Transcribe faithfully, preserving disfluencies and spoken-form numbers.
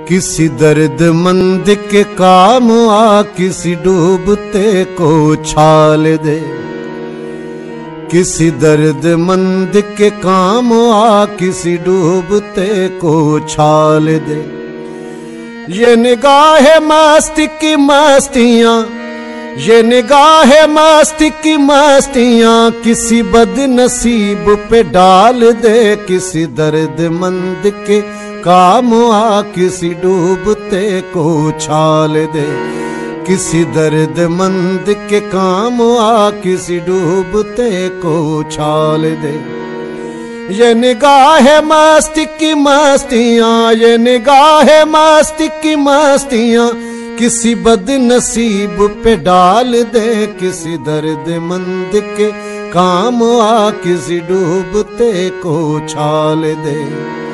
किसी दर्दमंद के काम आ, किसी डूबते को छाल दे। किसी दर्दमंद के काम आ, किसी डूबते को छाल दे। ये निगाह मस्ती की मस्तियां, ये निगाह मस्ती की मस्तियां किसी बदनसीब पे डाल दे। किसी दर्दमंद के काम आ, किसी डूबते को छाल दे। किसी दर्दमंद के काम आ, किसी डूबते को छाल दे। ये निगाह मस्ती की मस्तियां, ये निगाह मस्ती की मस्तियां किसी बदनसीब पे डाल दे। किसी दर्दमंद के काम आ, किसी डूबते को छाल दे।